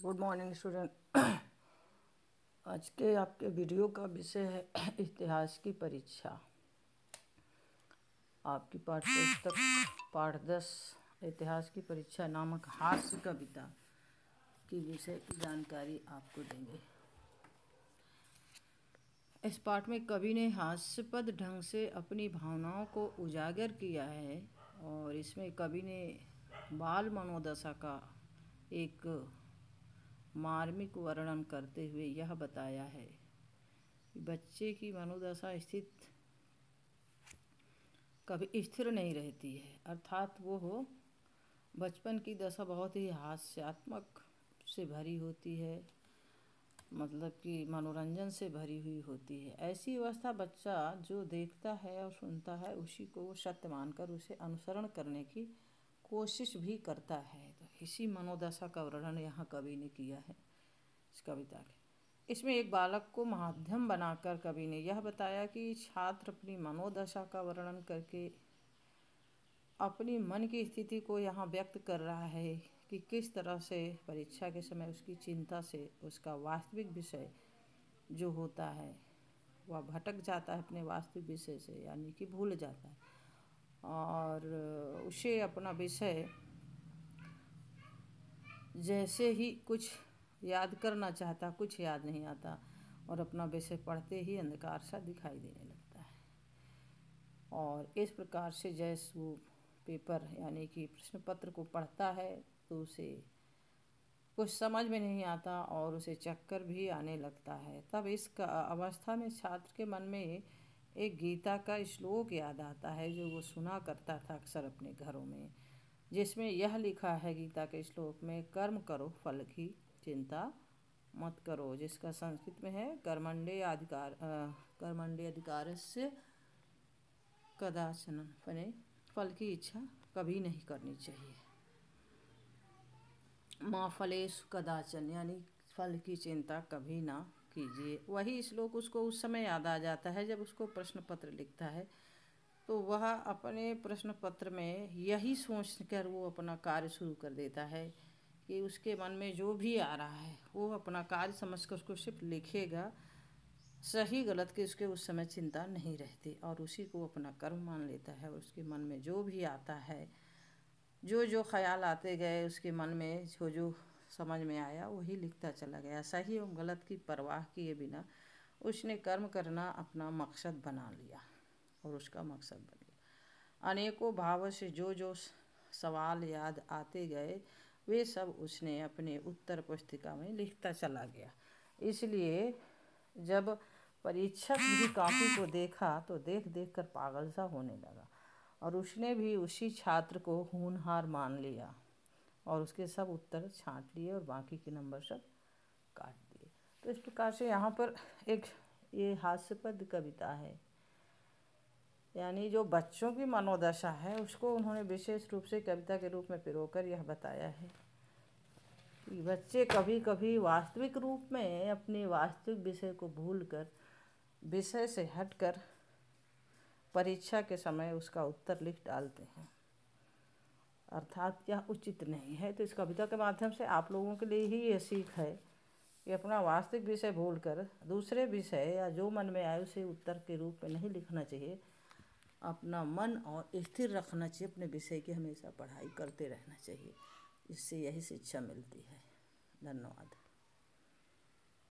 Good morning student. आज के आपके वीडियो का विषय है इतिहास की परीक्षा। आपकी पाठ्यपुस्तक पाठ 10 इतिहास की परीक्षा नामक हास्य कविता की विषय की जानकारी आपको देंगे। इस पाठ में कवि ने हास्यपद ढंग से अपनी भावनाओं को उजागर किया है और इसमें कवि ने बाल मनोदशा का एक मार्मिक वर्णन करते हुए यह बताया है कि बच्चे की मनोदशा कभी स्थिर नहीं रहती है, अर्थात वो बचपन की दशा बहुत ही हास्यात्मक से भरी होती है, मतलब कि मनोरंजन से भरी हुई होती है। ऐसी अवस्था बच्चा जो देखता है और सुनता है उसी को वो सत्य मानकर उसे अनुसरण करने की कोशिश भी करता है। तो इसी मनोदशा का वर्णन यहाँ कवि ने किया है इस कविता के। इसमें एक बालक को माध्यम बनाकर कवि ने यह बताया कि छात्र अपनी मनोदशा का वर्णन करके अपनी मन की स्थिति को यहाँ व्यक्त कर रहा है कि किस तरह से परीक्षा के समय उसकी चिंता से उसका वास्तविक विषय जो होता है वह भटक जाता है अपने वास्तविक विषय से, यानी कि भूल जाता है और उसे अपना विषय जैसे ही कुछ याद करना चाहता कुछ याद नहीं आता और अपना विषय पढ़ते ही अंधकार सा दिखाई देने लगता है। और इस प्रकार से जैसे वो पेपर यानी कि प्रश्न पत्र को पढ़ता है तो उसे कुछ समझ में नहीं आता और उसे चक्कर भी आने लगता है। तब इस अवस्था में छात्र के मन में एक गीता का श्लोक याद आता है जो वो सुना करता था अक्सर अपने घरों में, जिसमें यह लिखा है गीता के श्लोक में, कर्म करो फल की चिंता मत करो, जिसका संस्कृत में है कर्मण्य अधिकारस्य कदाचन, फल की इच्छा कभी नहीं करनी चाहिए। माँ फलेषु कदाचन, यानी फल की चिंता कभी ना कीजिए। वही श्लोक उसको उस समय याद आ जाता है जब उसको प्रश्न पत्र लिखता है, तो वह अपने प्रश्न पत्र में यही सोच कर वो अपना कार्य शुरू कर देता है कि उसके मन में जो भी आ रहा है वो अपना कार्य समझकर उसको सिर्फ लिखेगा। सही गलत की उसके उस समय चिंता नहीं रहती और उसी को अपना कर्म मान लेता है। उसके मन में जो भी आता है, जो जो ख्याल आते गए उसके मन में जो जो समझ में आया वही लिखता चला गया। सही और गलत की परवाह किए बिना उसने कर्म करना अपना मकसद बना लिया और उसका मकसद बन गया। अनेकों भाव से जो जो सवाल याद आते गए वे सब उसने अपने उत्तर पुस्तिका में लिखता चला गया। इसलिए जब परीक्षक भी कॉपी को देखा तो देख देख कर पागल सा होने लगा और उसने भी उसी छात्र को होनहार मान लिया और उसके सब उत्तर छांट लिए और बाकी के नंबर सब काट दिए। तो इस प्रकार से यहाँ पर एक ये हास्यपद कविता है, यानी जो बच्चों की मनोदशा है उसको उन्होंने विशेष रूप से कविता के रूप में पिरोकर यह बताया है कि बच्चे कभी कभी वास्तविक रूप में अपने वास्तविक विषय को भूलकर विषय से हटकर परीक्षा के समय उसका उत्तर लिख डालते हैं, अर्थात यह उचित नहीं है। तो इस कविता के माध्यम से आप लोगों के लिए ही ये सीख है कि अपना वास्तविक विषय भूलकर दूसरे विषय या जो मन में आए उसे उत्तर के रूप में नहीं लिखना चाहिए। अपना मन और स्थिर रखना चाहिए, अपने विषय की हमेशा पढ़ाई करते रहना चाहिए, इससे यही शिक्षा मिलती है। धन्यवाद।